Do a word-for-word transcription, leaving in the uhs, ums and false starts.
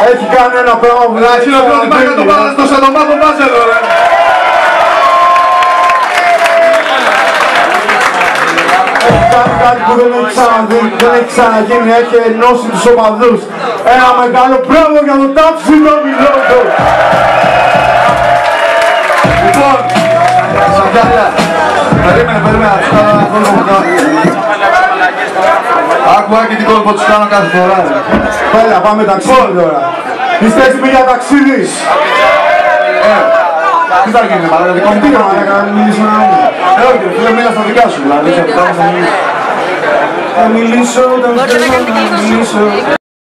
Έχει κάνει ένα πράγμα που δεν έχει να την πάει να το πάρει στο σαντομάτο μπάζελο, ρε. Έχει κάνει κάτι που δεν έχει ξαναδεί, δεν έχει ξαναγίνει, έχει ενώσει τους οπαδούς. Ένα μεγάλο μπράβο για το ταψινόμι λόγο. Λοιπόν, Σαντάλια, περίμενε, περίμενε, να τους κάνω ένα κόλπο που κάνω. Άκου άκου τι κόλπο τους κάνω κάθε φορά. Πέλα, πάμε ταξίδι τώρα. Είστε έτοιμοι για ταξίδι. Ε, τι θα γίνει, μαλάκα, δικό μου Τι να μιλήσουμε να μην. Ε, όχι, φίλε, μίλα στα δικά σου, δηλαδή, σε αυτά θα μιλήσω. Θα μιλήσω όταν θέλω να μιλήσω.